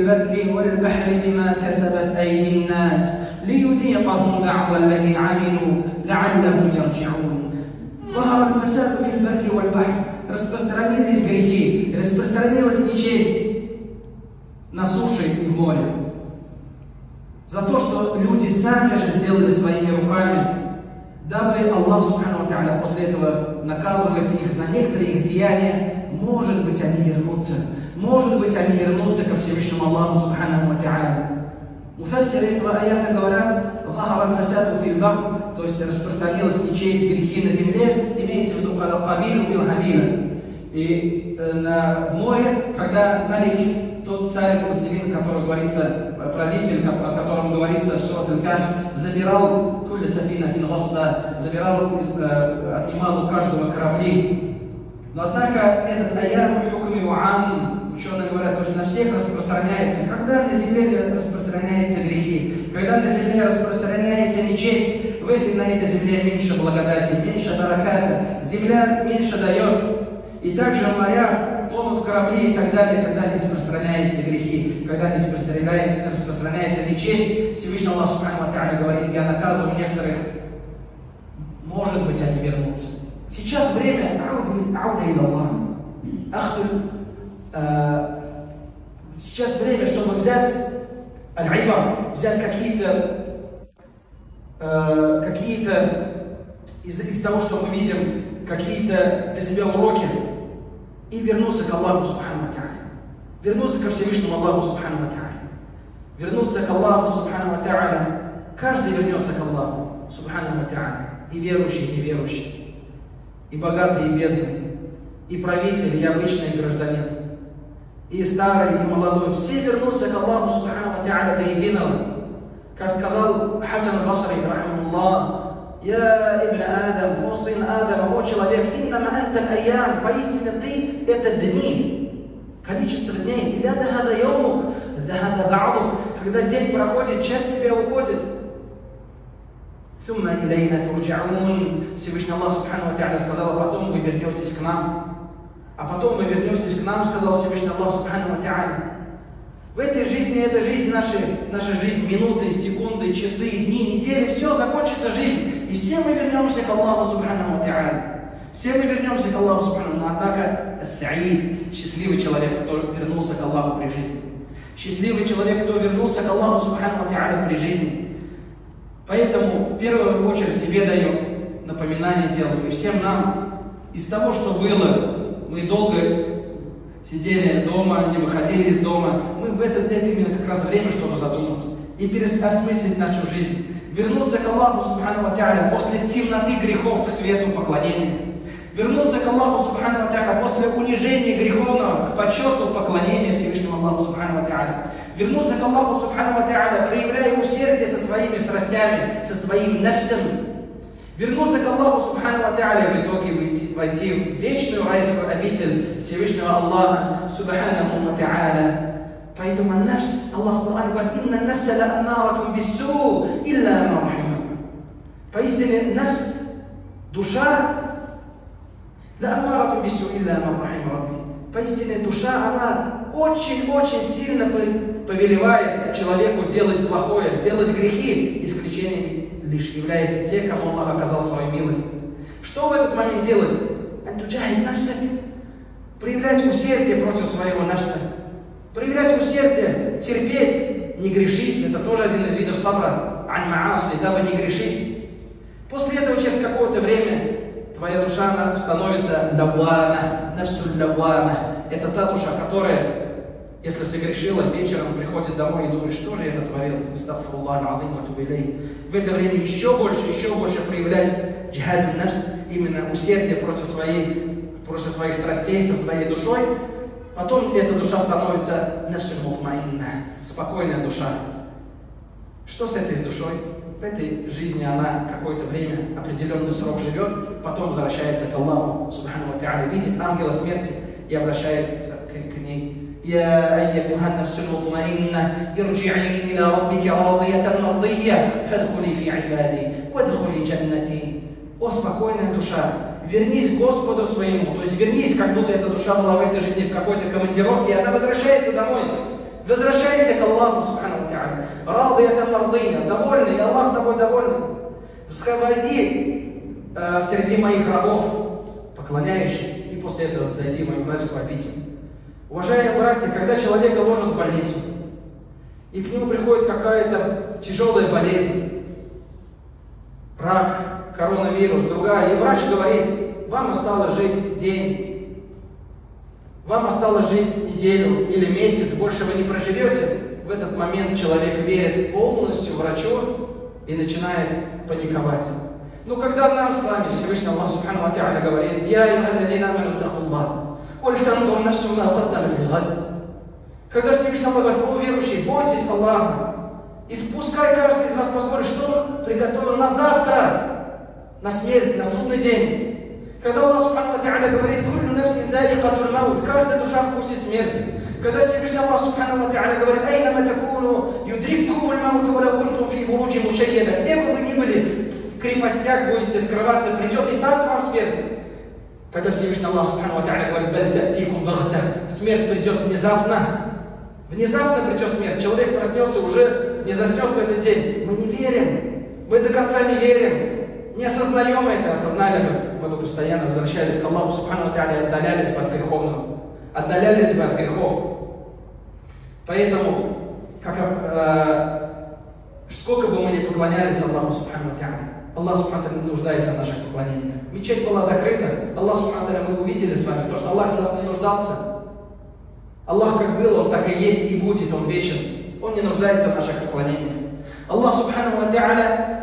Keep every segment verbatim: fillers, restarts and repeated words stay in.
البر والبحر بما كسبت أيدي الناس ليذيقهم بعض الذي عملوا لعلهم يرجعون. ظهر الفساد في البر والبحر. Распространились грехи, распространилась нечесть на суше и в море. За то, что люди сами же сделали своими руками, дабы Аллах Субхану ва Тааля после этого наказывает их за некоторые их деяния, может быть, они вернутся. Может быть, они вернутся ко Всевышнему Аллаху Субхану ва Тааля. Муфассиры этого аята говорят, «Захара фасаду фил бар», то есть распространилась нечесть, грехи на земле, имеется в виду Кабилу бил Хабила. И э, на, в море, когда Малик, тот царь, властелин, который говорится, правитель, о котором говорится в Сурат Аль-Каф, забирал кулля сафина фин гасда, забирал, э, отнимал у каждого корабли. Но однако этот аят хукми уан, ученые говорят, то есть на всех распространяется. Когда на земле распространяются грехи, когда на земле распространяется нечесть, в этой, на этой земле меньше благодати, меньше бараката, земля меньше дает. И также в морях тонут корабли и так далее, когда не распространяются грехи, когда не распространяется, распространяется нечесть. Всевышний Аллах Субхану ва Тааля говорит, я наказываю некоторых, может быть, они вернутся. Сейчас время ауда иля Аллах. Сейчас время, чтобы взять аль-ибар, взять какие-то какие-то из, из того, что мы видим, какие-то для себя уроки, и вернуться к Аллаху Субхану ва Тааля. Вернуться ко Всевышнему Аллаху Субхану ва Тааля. Вернуться к Аллаху Субхану ва Тааля. Каждый вернется к Аллаху Субхану ва Тааля. И верующий, и неверующий. И богатый, и бедный. И правитель, и обычный гражданин. И старый, и молодой. Все вернутся к Аллаху Субхану ва Тааля до единого. Как сказал Хасан аль-Басри, рахмахуллах, «Я ибн Адам, о сын Адама, о человек, иннама анта аль-айям, поистине ты это дни, количество дней, и «Ида захада йомук, захада ба'дук», когда день проходит, часть тебя уходит. «Сумма илайна турджаун», Всевышний Аллах Субхану ва Тааля сказал, а потом вы вернетесь к нам. А потом вы вернетесь к нам, сказал Всевышний Аллах Субхану ва Тааля. В этой жизни, эта жизнь, наша, наша жизнь, минуты, секунды, часы, дни, недели, все, закончится жизнь. И все мы вернемся к Аллаху Субхану ва Тааля. Все мы вернемся к Аллаху Субхану. Но однако, ас-саид, счастливый человек, кто вернулся к Аллаху при жизни. Счастливый человек, кто вернулся к Аллаху Субхану ва Тааля при жизни. Поэтому, в первую очередь, себе даю напоминание делаю. И всем нам, из того, что было, мы долго сидели дома, не выходили из дома. Мы в это, это именно как раз время, чтобы задуматься и переосмыслить нашу жизнь. Вернуться к Аллаху Субхану ва Тааля после темноты грехов к свету поклонения. Вернуться к Аллаху Субхану ва Тааля после унижения греховного к почету поклонения Всевышнему Аллаху Субхану ва Тааля. Вернуться к Аллаху Субхану ва Тааля, проявляя усердие со своими страстями, со своим нафсом. Вернуться к Аллаху Субхану ва Тааля, в итоге войти, войти в вечную райскую обитель Всевышнего Аллаха Субхану ва Тааля. Поэтому нафс, Аллах в Коране говорит, «Инна нафса ла амнаратум биссу, илля ма рахима». Поистине нафс, душа, ла амнаратум биссу, илля ма рахима рабби. Поистине душа, она очень-очень сильно повелевает человеку делать плохое, делать грехи. Исключением лишь являются те, кому Аллах оказал свою милость. Что в этот момент делать? Проявлять усердие против своего нафса. Проявлять усердие, терпеть, не грешить. Это тоже один из видов сабра. Ань-мааси, дабы не грешить. После этого, через какое-то время, твоя душа становится лаввама, нафсуль лаввама. Это та душа, которая, если согрешила, вечером приходит домой и думает, что же я натворил. В это время еще больше, еще больше проявлять джихад нафс, именно усердие против, своей, против своих страстей, со своей душой. Потом эта душа становится нафсуль мутмаинна, спокойная душа. Что с этой душой? В этой жизни она какое-то время, определенный срок живет, потом возвращается к Аллаху Субхану ва Тааля, видит ангела смерти и обращается к, к ней. يا أيتها النفس المطمئنة ارجعي إلى ربك راضية مرضية فادخلي في عبادي وادخلي جنتي. О, спокойная душа, вернись к Господу своему, то есть вернись, как будто эта душа была в этой жизни в какой-то командировке, и она возвращается домой. Возвращайся к Аллаху, субхану ва та'аля. Радията мардия, довольный, и Аллах тобой довольный. Сходи э, среди моих рабов, поклоняющих, и после этого зайди в мою райскую обитель. Уважаемые братья, когда человека ложат в больницу, и к нему приходит какая-то тяжелая болезнь, рак, коронавирус, другая, и врач говорит: вам осталось жить день, вам осталось жить неделю или месяц, больше вы не проживете. В этот момент человек верит полностью врачу и начинает паниковать. Но когда нам с вами Всевышний Аллах Субхану ва Та'аля говорит: «Я айюхалладзина аману тақуллах, валь танзур нафсу ма каддамат лигад». Когда Всевышний Аллах говорит: о верующие, бойтесь Аллаха, и пускай каждый из вас посмотрит, что он приготовил на завтра, на смерть, на судный день. Когда Аллах Субхану ва Та'аля говорит: «Куллю нафсин заикатуль маут», каждая душа вкусит смерти. Когда Всевышний Аллах Субхану ва Та'аля говорит: «Айнама такуну юдриккумуль мауту ва лау кунтум фи буруджи мушайяда», где бы вы ни были, в крепостях будете скрываться, придет и так к вам смерть. Когда Всевышний Аллах Субхану ва Та'аля говорит: «Баль та'тикум багта», смерть придет внезапно. Внезапно придет смерть, человек проснется, уже не заснет в этот день. Мы не верим, мы до конца не верим, не осознаем это. Осознали бы, мы бы постоянно возвращались к Аллаху Субхану ва Та'аля и отдалялись бы от греховного, отдалялись бы от грехов. Поэтому, как, э, сколько бы мы ни поклонялись Аллаху Субхану ва Та'аля, Аллах Субхану ва Та'аля не нуждается в наших поклонениях. Мечеть была закрыта, Аллах Субхану ва Та'аля, мы увидели с вами, то, что Аллах в нас не нуждался. Аллах как был, Он так и есть и будет, Он вечен. Он не нуждается в наших поклонениях. Аллах Субхану ва Та'аля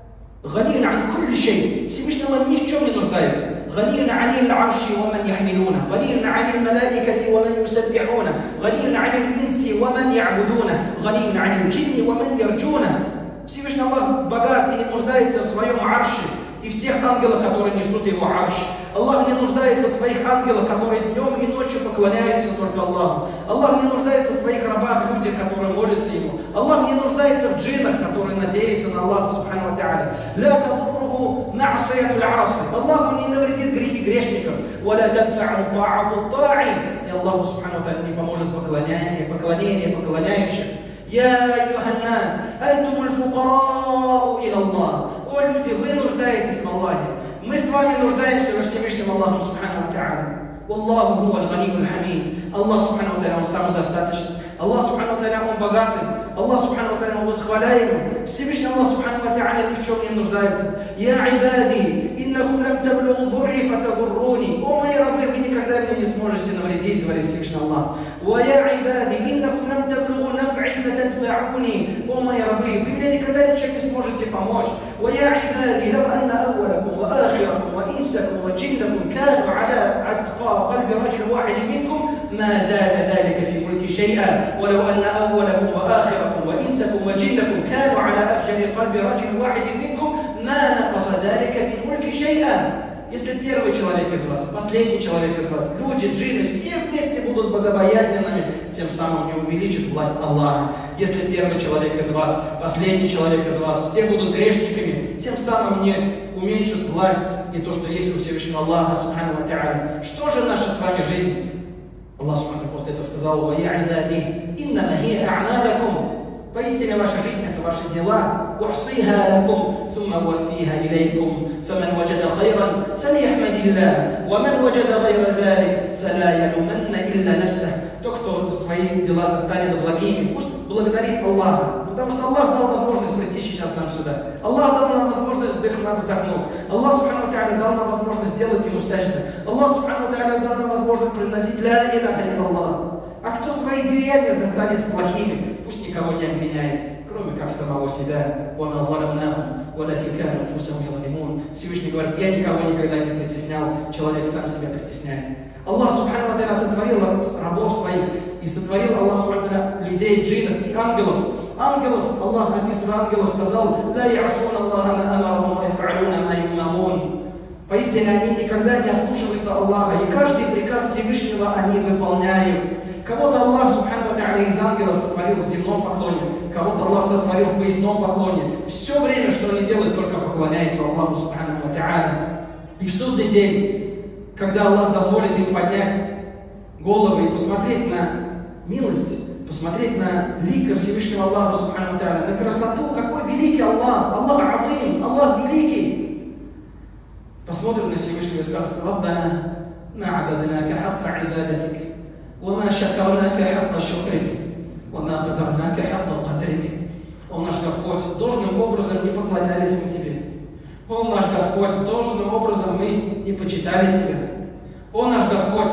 ганин ан кулли шей. Всевышний Аллах ни в чем не нуждается. Ганин анил арши ва ман яхмилуна. Ганин анил малаикати ва ман юсаббихуна. Ганин анил инси ва ман я'будуна. Ганин анил джинни ва ман ярджуна. Всевышний Аллах богат и не нуждается в своем арше и всех ангелов, которые несут его арш. Аллах не нуждается в своих ангелах, которые днем и ночью поклоняются только Аллаху. Аллах не нуждается в своих рабах, людях, которые молятся Ему. Аллах не нуждается в джиннах, которые надеются на Аллаха Субхану ва Та'аля. Ля тадурруху ма'сиятуль аси. Аллаху не навредит грехи грешников. Ва ля танфа'у та'ату та'и. И Аллаху Субхану ва Та'аля не поможет поклонение, поклонение поклоняющих. Я айюханнас, антумуль фукарау иля Аллах. О люди, вы нуждаетесь в Аллахе. Мы с вами нуждаемся во Всевышнем Аллаху Субхану ва Та'аля. Аллаху хуа аль-ганию аль-хамид. Аллах Субхану ва Та'аля, Он самодостаточный. Аллах Субхану ва Та'аля, Он богатый. Аллах Субхану ва Та'аля, Он восхваляемый. Всевышний Аллах Субхану ва Та'аля ни в чем не нуждается. Я айбади, иннакум лам таблугу дурри фатадурруни. О мои рабы, вы никогда мне не сможете навредить, говорит Всевышний Аллах. Ва я айбади, иннакум лам таблугу наф'и фатанфa'уни. О мои рабы, вы мне никогда ничем не сможете помочь. Ва я айбади, лав анна аввалакум ва ахиракум ва инсакум ва джиннакум кану аля атқа قلب رجل واحد منكم ما زاد ذلك في ملك شيئا ولو أن أولكم وآخركم وإنسكم وجنكم كانوا على أفجر قلب رجل واحد منكم ما نقص ذلك من ملك شيئا. Если первый человек из вас, последний человек из вас, люди, джинны, все вместе будут богобоязненными, тем самым не увеличат власть Аллаха. Если первый человек из вас, последний человек из вас, все будут грешниками, тем самым не уменьшат власть и то, что есть у Всевышнего Аллаха Субхану ва Та'аля. Что же наша с вами жизнь? Аллах Субхану после этого сказал: «Ва я идади, иннама хия а'малакум». Поистине ваша жизнь – это ваши дела. «Ухсиха лакум, сумма уаффиха илейкум, фаман ваджада хайран, фалияхмадилля, ва ман ваджада гайра залик, фала ялуманна илля нафсах». Тот, кто свои дела застанет благими, пусть благодарит Аллаха. Потому что Аллах дал возможность прийти сейчас нам сюда. Аллах дал нам возможность вздохнуть. Аллах Субхану ва Та'аля дал нам возможность сделать ему сажду. Аллах Субхану ва Та'аля дал нам возможность приносить ля иляха илlallah. А кто свои деяния застанет плохими, пусть никого не обвиняет, кроме как самого себя. Всевышний говорит: я никого никогда не притеснял, человек сам себя притесняет. Аллах Субхану ва Та'аля сотворил рабов своих, и сотворил Аллах Субхану ва Та'аля людей, джиннов и ангелов. Ангелов, Аллах, описывая ангелов, сказал: «Ла я'асун Аллаха ма амарахум ва яф'алуна ма юмамун». Поистине они никогда не ослушиваются Аллаха, и каждый приказ Всевышнего они выполняют. Кого-то Аллах Субхану ва Та'аля из ангелов сотворил в земном поклоне, кого-то Аллах сотворил в поясном поклоне. Все время, что они делают, только поклоняются Аллаху Субхану ва Та'аля. И в судный день, когда Аллах дозволит им поднять головы и посмотреть на милость, посмотреть на лика Всевышнего Аллаха Субхану Тааля, на красоту, какой великий Аллах, Аллах Азим, Аллах великий. Посмотрим на Всевышнего и скажем: Раббана, ма абаднака хакка ибадатик, ва ма шакарнака хакка шукрик, ва ма кадарнака хакка кадрик. О наш Господь, должным образом не поклонялись мы Тебе. О наш Господь, должным образом мы не почитали Тебя. О наш Господь,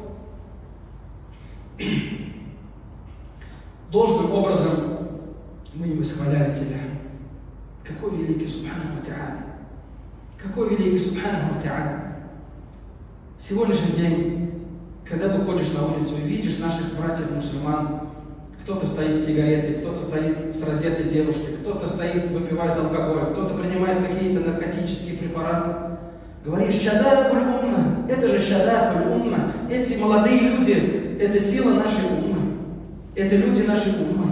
должным образом мы не восхваляли Тебя. Какой великий Субхану ва Тааля! Какой великий Субхану ва Тааля! Сегодняшний день, когда выходишь на улицу и видишь наших братьев-мусульман, кто-то стоит с сигаретой, кто-то стоит с раздетой девушкой, кто-то стоит, выпивает алкоголь, кто-то принимает какие-то наркотические препараты. Говоришь: шадабуль умма, это же шадабуль умма. Эти молодые люди, это сила нашей уммы. Это люди нашей уммы.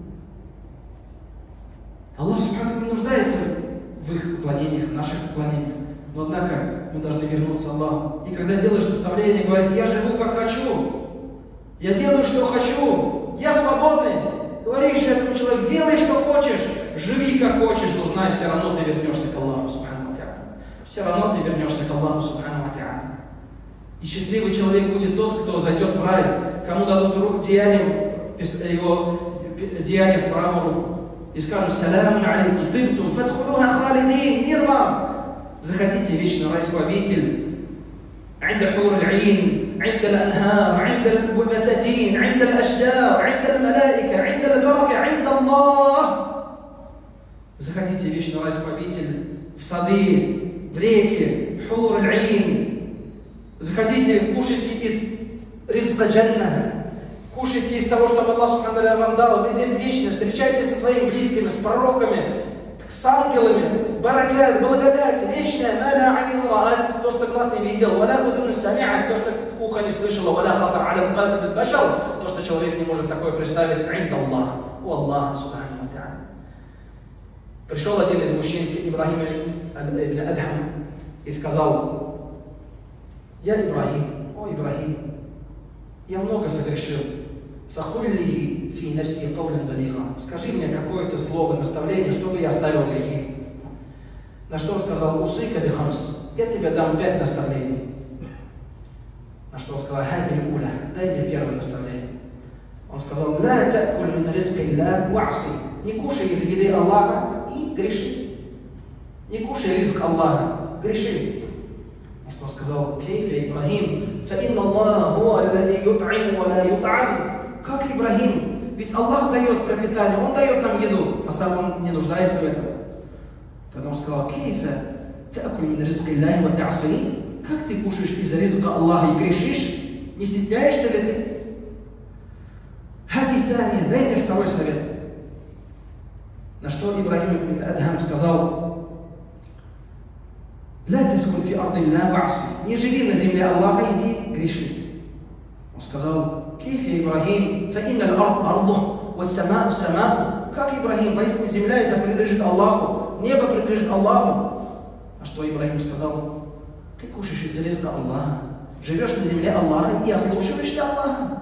Аллах Субхану не нуждается в их поклонениях, в наших поклонениях. Но однако мы должны вернуться к Аллаху. И когда делаешь наставление, говорит: я живу как хочу, я делаю, что хочу. Я свободный. Говоришь этому человеку: делай, что хочешь, живи, как хочешь, но знай, все равно ты вернешься к Аллаху Субхану ва Тааля. Все равно ты вернешься к Аллаху Субхану ва Тааля. И счастливый человек будет тот, кто зайдет в рай, кому дадут руку деянием, его деяния в правую руку, и скажут: салямун алейкум тибтум фадхулуха халидин, мир вам. Захотите вечный райский обитель. عند حور العين، عند الأنهار، عند البساتين، عند الأشجار، عند الملائكة، عند البركة، عند الله. Захотите вечный райский обитель в сады, в реки, хур аль-айн. Захотите, кушайте из ризка джанна, кушайте из того, что Аллах Субхану ва Тааля вам дал. Вы здесь вечно встречайтесь со своими близкими, с пророками, с ангелами, баракат, благодать, вечная, маля алин раат, то, что глаз не видел, валя удун самиат, то, что ухо не слышало, валя хатар аля кальб башар, то, что человек не может такое представить, инда Аллах, у Аллаха Субхану ва Тааля. Пришел один из мужчин к Ибрахиму ибн Адхам и сказал: я Ибрахим, о Ибрахим, я много согрешил. Скажи мне какое-то слово, наставление, чтобы я оставил грехи. На что он сказал: усыка бихамс, я тебе дам пять наставлений. На что он сказал: хади уля, дай мне первое наставление. Он сказал: ла та'куль мин ризка илля вa'си, не кушай из еды Аллаха и греши. Не кушай ризк Аллаха, греши. На что он сказал: кейфа Ибрахим, фа инна Аллаха хуа аллади ют'иму ва ла ют'ам. Как Ибрахим? Ведь Аллах дает пропитание, Он дает нам еду, а сам Он не нуждается в этом. Тогда он сказал: кейфа та'куль мин ризка илля ва та'си, как ты кушаешь из ризка Аллаха и грешишь? Не стесняешься ли ты? Хади thani, дай мне второй совет. На что Ибрахим ибн Адхам сказал: ла таскун фи арди илля вa'си, не живи на земле Аллаха, иди греши. Он сказал: كيف يا إبراهيم فإن الأرض أرضه والسماء سماءه. Как Ибрахим, поистине земля это принадлежит Аллаху, небо принадлежит Аллаху. А что Ибрахим сказал? Ты кушаешь из ризка Аллаха, живешь на земле Аллаха и ослушиваешься Аллаха.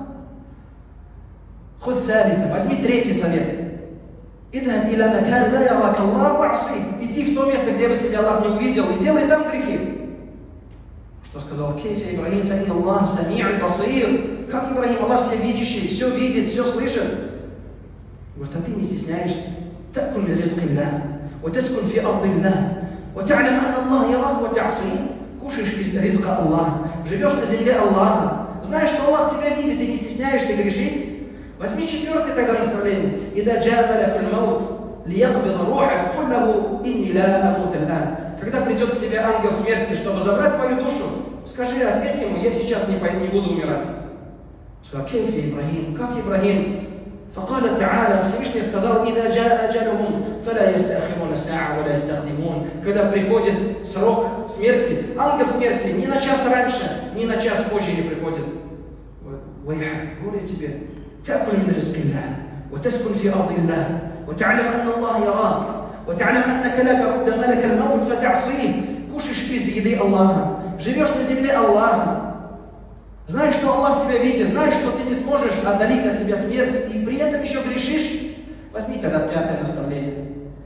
Худ thalitha, возьми третий совет. Идхаб иля макан ла ярак Аллах вa'си, иди в то место, где бы тебя Аллах не увидел, и делай там грехи. Что сказал: кейф я Ибрахим фа Аллах сами'уль басир. Как Ибрахим, Аллах всевидящий, все видит, все слышит. Говорит: а ты не стесняешься. Та'куль мин ризки илля, ва таскун фи арди илля, ва та'лям анна Аллах ярак ва та'си. Кушаешь из ризка Аллаха, живешь на земле Аллаха, знаешь, что Аллах тебя видит, и не стесняешься грешить. Возьми четвертое тогда наставление. Ида джа малакуль маут лиякбид рухак, куль лаху инни ла амут ал'ан. Когда придет к тебе ангел смерти, чтобы забрать твою душу, скажи, ответь ему: я сейчас не, не буду умирать. Сказал: кейф я Ибрахим, как Ибрахим? فقال تعالى, Всевышний сказал: إذا جاء أجلهم فلا يستأخرون ساعة ولا يستقدمون. Когда приходит срок смерти, ангел смерти ни на час раньше, ни на час позже не приходит. ويحك, говорю тебе: تأكل من رزق الله وتسكن في أرض الله وتعلم أن الله يراك وتعلم أنك لا ترد ملك الموت فتعصيه. Кушаешь из еды Аллаха, живешь на земле Аллаха, знаешь, что Аллах тебя видит, знаешь, что ты не сможешь отдалить от себя смерть и принять этом еще грешишь, возьми тогда пятое наставление.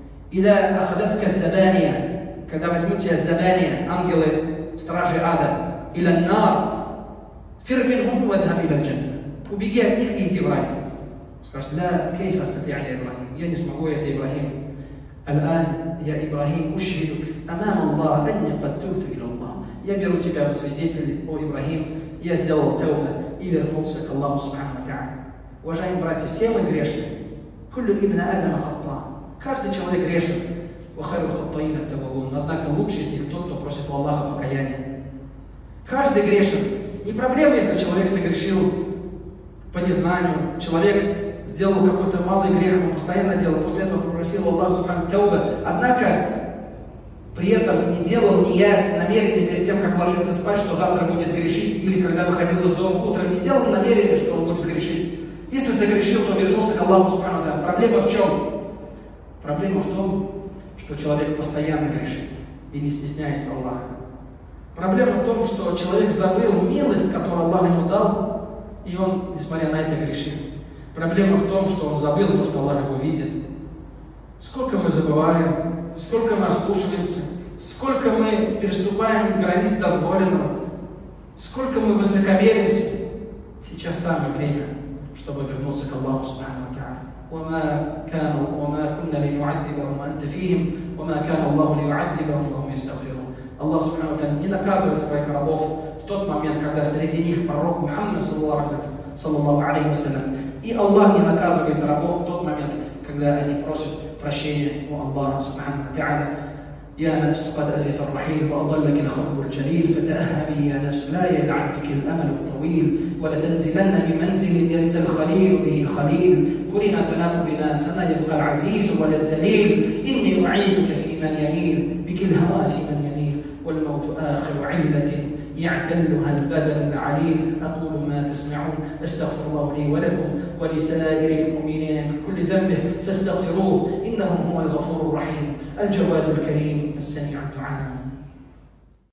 «Ида ахадатка забания», когда возьмут тебя забания, ангелы, стражи ада, «Иля нар, фир минхум вадхаб иля джанна». Убеги от них и иди в рай. Скажет: «Ла кейф астати'а я Ибрахим». Я не смогу, это Ибрахим. «Аль-ан, я Ибрахим, ушхидук, амам Аллах, анни кад тубту иля Аллах». Я беру тебя во свидетели, о Ибрахим, я сделал тауба и вернулся к Аллаху Субхану ва Тааля. Уважаемые братья, все мы грешны. Куллю ибна адама хатта. Каждый человек грешен. Ва хайрул хаттаин ат-таввабун. Однако лучший из них тот, кто просит у Аллаха покаяния. Каждый грешен. Не проблема, если человек согрешил по незнанию. Человек сделал какой-то малый грех, он постоянно делал, после этого попросил Аллаха Субхану тауба. Однако при этом не делал ният, намерение перед тем, как ложиться спать, что завтра будет грешить, или когда выходил из дома утром, не делал намерение, что он будет грешить. Если согрешил, то вернулся к Аллаху Субхану ва Тааля. Проблема в чем? Проблема в том, что человек постоянно грешит и не стесняется Аллаха. Проблема в том, что человек забыл милость, которую Аллах ему дал, и он, несмотря на это, грешит. Проблема в том, что он забыл то, что Аллах его видит. Сколько мы забываем, сколько мы ослушиваемся, сколько мы переступаем границ дозволенного, сколько мы высокомеримся. Сейчас самое время, чтобы вернуться к Аллаху Субхану ва Тааля. وما كانوا وما كنا لنعذبهم وأنت فيهم وما كان الله ليعذبهم وهم يستغفرون. Аллах Субхану ва Тааля не наказывает своих рабов в тот момент, когда среди них пророк Мухаммад саллаллаху алейхи ва саллям. И Аллах не наказывает рабов в тот момент, когда они просят прощения у Аллаха Субхану ва Тааля. يا نفس قد أزف الرحيل وأضلك الخطب الجليل فتأهبي يا نفس لا يلعب بك الأمل الطويل ولتنزلن بمنزل ينسى الخليل به الخليل قرن فناء بنا فما يبقى العزيز ولا الذليل إني أعيدك في من يميل بك الهوى في من يميل والموت آخر علة يعتلها البدن العليل. أقول ما تسمعون أستغفر الله لي ولكم ولسائر المؤمنين من كل ذنب فاستغفروه إنه هو الغفور الرحيم الجواد الكريم السميع الدعاء.